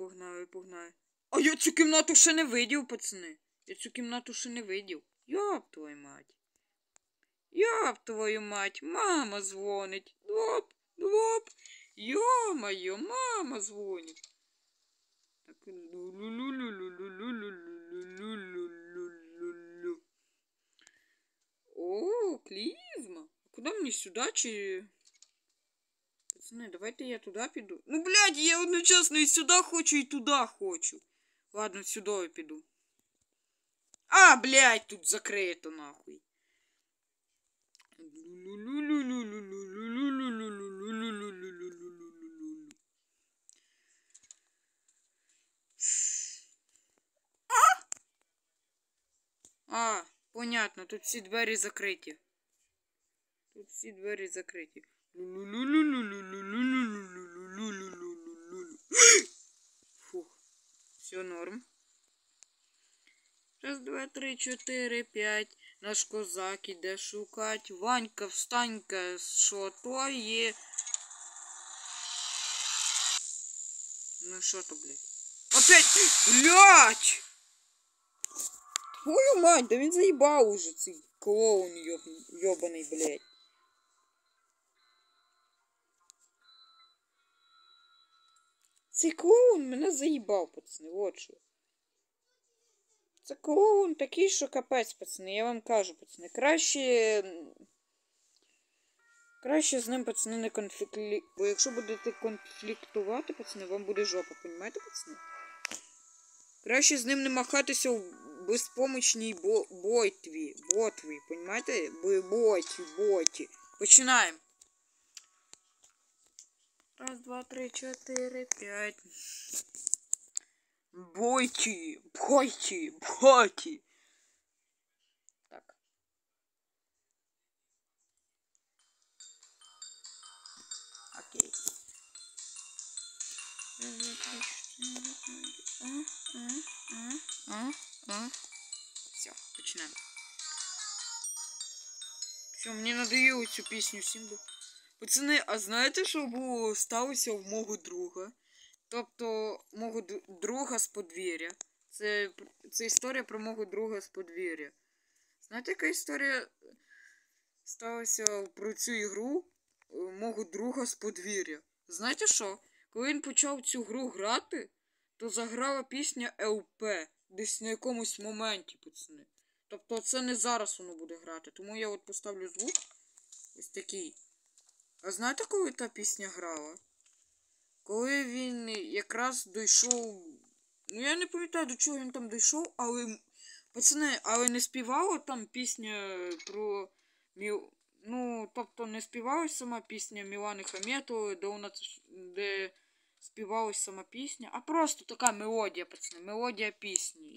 погнали, погнали. А я цю кімнату ще не видів, пацани. Я цю кімнату ще не видів. Йоп твою мать. Йоп твою мать, мама дзвонить. Двоп, двоп. Йо-моє, мама дзвонить. Так, лу-лу-лу-лу-лу-лу-лу-лу-лу-лу-лу-лу. О, клизма. Куда мне сюда, чи... Пацаны, давайте я туда піду. Ну, блядь, я одночасно і сюди хочу, і туди хочу. Ладно, сюди я піду. А, блядь, тут закрито, нахуй. А, понятно, тут всі двері закриті. Тут всі двері закриті. Фух, все норм. Раз, два, три, чотири, п'ять. Наш козак іде шукать. Ванька, встанька, що то є? Ну що то, блядь? Опять, блядь! Твою мать, да він заїбав уже цей клоун йобаний, блядь. Цей клоун мене заїбав, пацани, вот що. Це клоун такий, що капець, пацани, я вам кажу, пацани. Краще з ним, пацани, не конфліктувати. Бо якщо будете конфліктувати, пацани, вам буде жопа, понімаєте, пацани? Краще з ним не махатися в безпомічній ботві, понімаєте? Боті. Починаємо. Раз, два, три, чотири, п'ять. Боті. Так. Окей. Все, починаємо. Все, мені надоїло цю пісню Сімбу. Пацани, а знаєте, що було сталося в мого друга? Тобто, мого друга з подвір'я. Це історія про мого друга з подвір'я. Знаєте, яка історія сталася про цю ігру мого друга з подвір'я? Знаєте що? Коли він почав цю гру грати, то заграла пісня ЛП. Десь на якомусь моменті, пацани. Тобто, це не зараз воно буде грати. Тому я от поставлю звук. Ось такий. А знаєте, коли та пісня грала? Коли він якраз дійшов... Ну, я не пам'ятаю, до чого він там дійшов, але... Пацани, але не співала там пісня про... Ну, тобто не співалась сама пісня Мілани Хаметової, де співалась сама пісня, а просто така мелодія, пацани, мелодія пісні.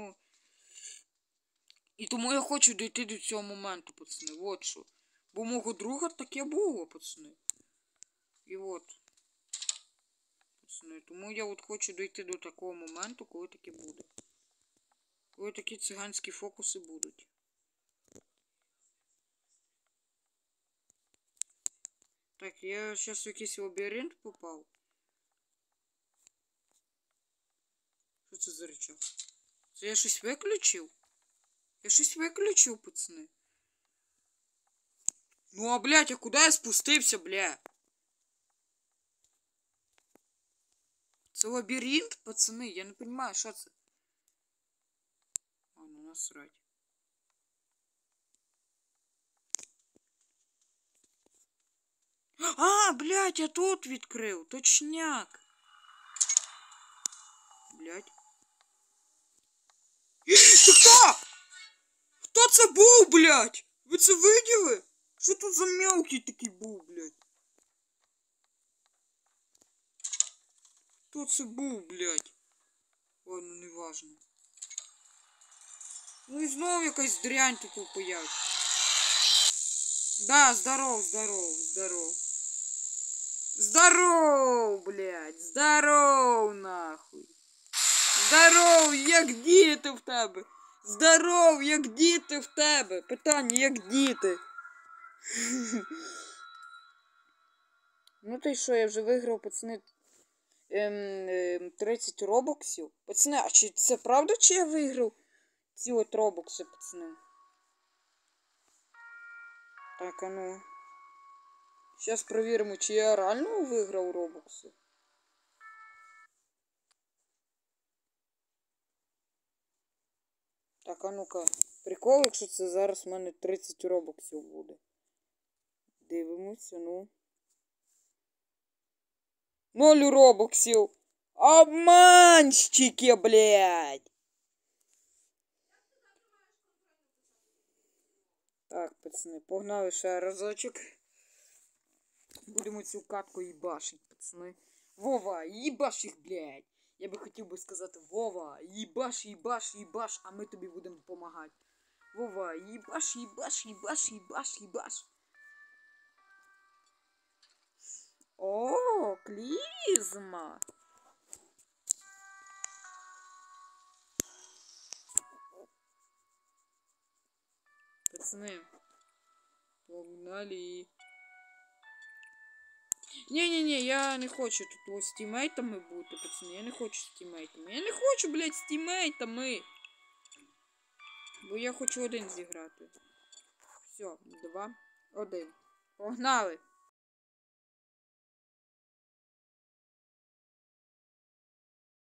І тому я хочу дійти до цього моменту, пацани, от що. Бо у мого друга таке було, пацани. І от. Пацани, тому я от хочу дійти до такого моменту, коли таке буде. Коли такі циганські фокуси будуть. Так, я зараз в якийсь лабіринт попав. Що це за речах? Це я щось виключив? Я щось виключив, пацани. Ну а, блядь, а куди я спустився, бля? Це лабіринт, пацани? Я не розумію, що це? А, ну насрать. А, блядь, я тут відкрив. Точняк. Блядь. Хто? Хто це був, блядь? Ви це виділи? Що тут за мелкий такий був, блядь? Хто це був, блядь? Ладно, не важно. Ну і знову якась дрянь таку появиться. Да, здоров. Здоров, блядь, здоров, нахуй. Здоров, як діти в тебе. Здоров, як діти в тебе. Питання, як діти. Ну ти що, я вже виграв, пацани. 30 робоксів. Пацани, а чи це правда, чи я виграв ці от робокси, пацани? Так, а ну. Зараз перевіримо, чи я реально виграв робокси. Так, а ну-ка. Прикол, якщо це зараз в мене 30 робоксів буде. Дивимося, ну. 0 робоксів. Обманщики, блядь. Так, пацани, погнали ще разочок. Будемо цю катку їбашить, пацани. Вова, їбаш їх, блядь. Я би хотів би сказати, Вова, їбаш, їбаш, їбаш, а ми тобі будемо допомагати. Вова, їбаш, їбаш, їбаш, їбаш, їбаш. О, клізма. Пацани, погнали. Ні-ні-ні, я не хочу тут ось з тімейтами бути, пацани. Я не хочу з тімейтами. Я не хочу, блядь, з тімейтами. Бо я хочу один зіграти. Все, 2, 1. Погнали!